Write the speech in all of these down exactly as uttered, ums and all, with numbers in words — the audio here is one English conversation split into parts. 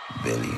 Billy.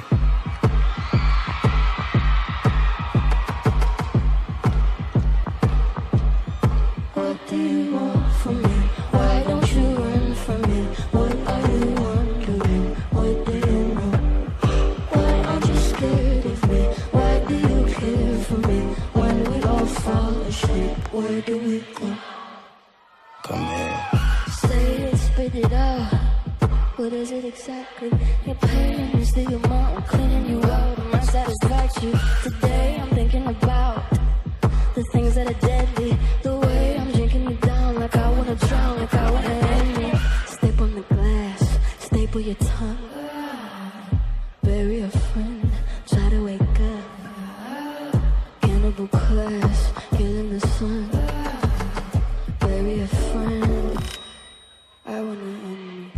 What do you want from me? Why don't you run from me? What are you wondering? What do you know? Why aren't you scared of me? Why do you care for me? When we all fall asleep, where do we go? Come here. Say it, spit it out. What is it exactly? Your parents, do your mom cleaning you out? Am I satisfied you? Today I'm thinking about the things that are deadly. The way I'm drinking you down, like I wanna drown, like I wanna end me. Staple the glass, staple your tongue. Bury a friend, try to wake up. Cannibal class, get in the sun. Bury a friend, I wanna end me.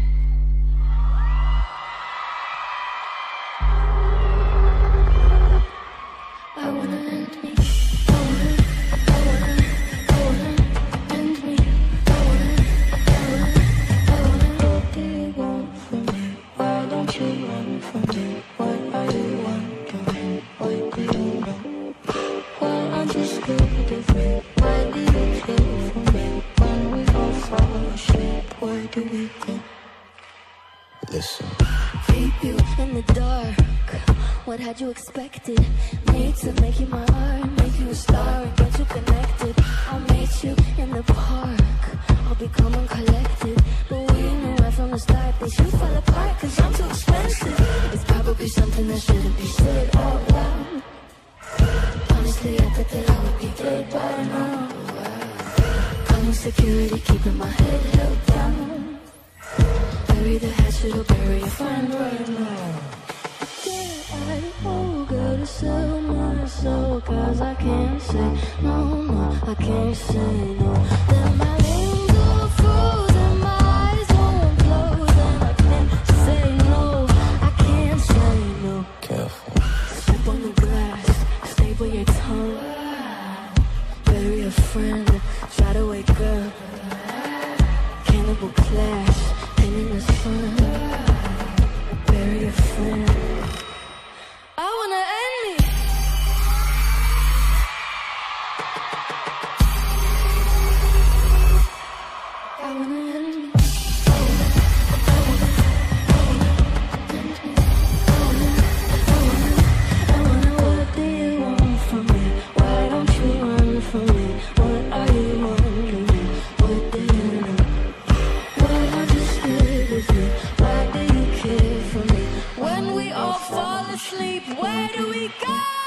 I wanna end me. I wanna, I wanna, I wanna end me. I wanna, I wanna, I wanna. What do you want from me? Why don't you run from me? What are you wondering? What do you know? Why aren't you scared of me? Why do you care for me? When we all fall asleep, where do we go? Listen. Keep you in the dark. What had you expected? Me to make you my art, make you a star and get you connected. I'll meet you in the park. I'll be calm and collected. But we knew right from the start that you fall apart cause I'm too expensive. It's probably something that shouldn't be said out loud. Honestly, I thought that I would be dead by now. Calling security, keeping my head held down. Bury the hatchet or bury a friend right now. I oh, gotta sell my soul cause I can't say no, no, I can't say no. Then my limbs go frozen, my eyes won't close, and I can't say no, I can't say no. Careful. Step on the glass, staple your tongue. Bury a friend, try to wake up. Cannibal clash, pain in the sun. Bury a friend. I wanna end me. I wanna end me. I wanna, I wanna, I wanna end me. I wanna, I wanna, I wanna. What do you want from me? Why don't you run from me? What are you wondering? What do you know? Why aren't you scared of me? Why do you care for me? When we all fall asleep, where do we go?